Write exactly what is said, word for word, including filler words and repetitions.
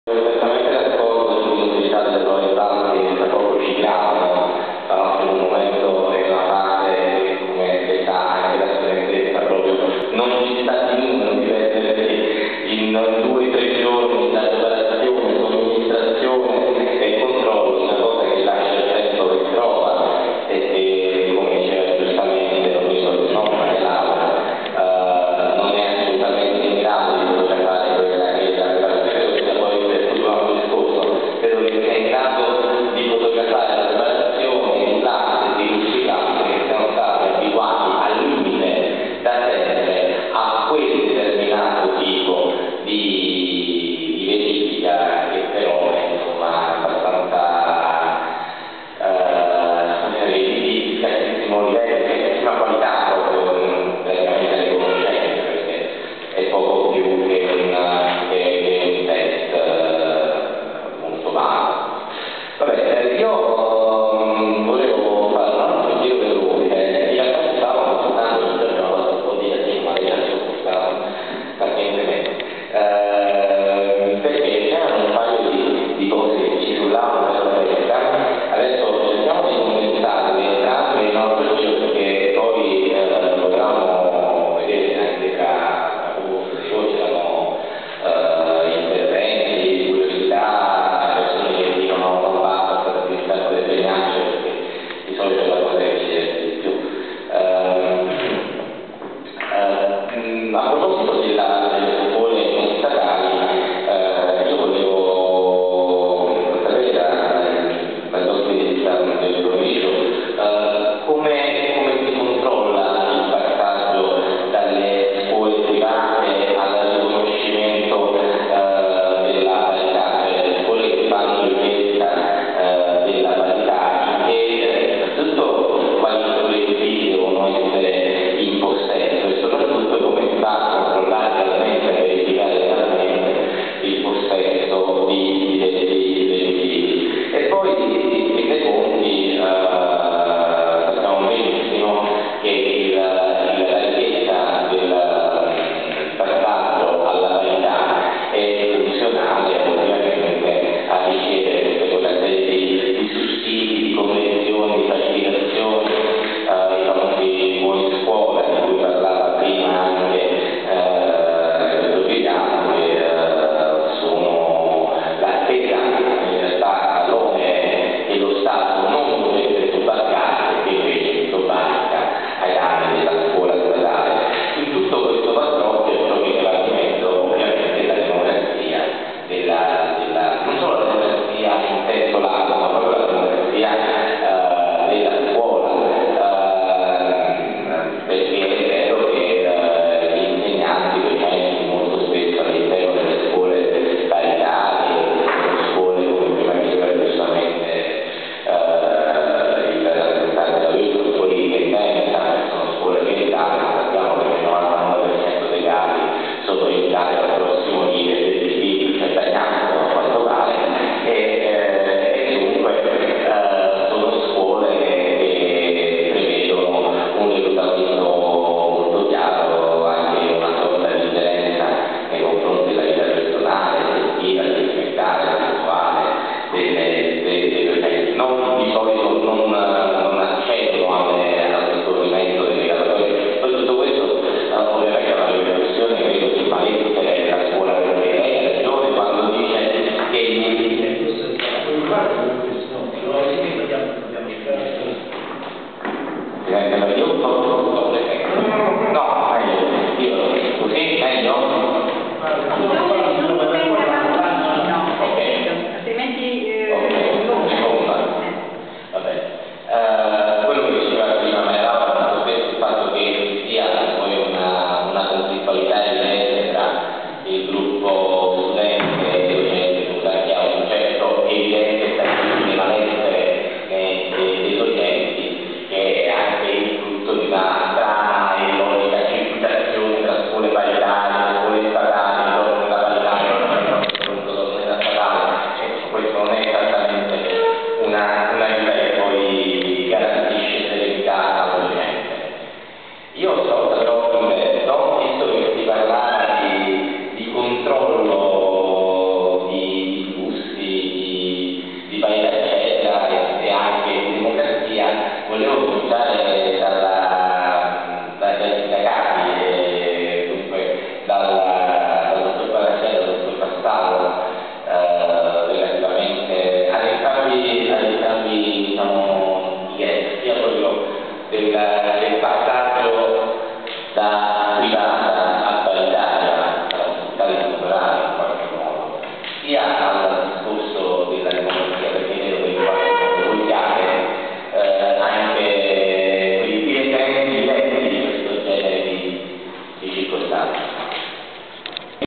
Perfettamente d'accordo sull'utilità delle prove pratiche che tra poco ci diamo, in un momento nella fase come detta anche la studentessa proprio non ci sta di numero di mettere in due o tre giorni la preparazione, somministrazione e controllo, una cosa che lascia il tempo che trova e che come diceva giustamente lo professor Nonna che Laura uh, non è assolutamente in grado di poter fare quella che è la preparazione che poi per tutto l'anno discorso credo che sia in grado di fotografare la preparazione in là del, del passaggio da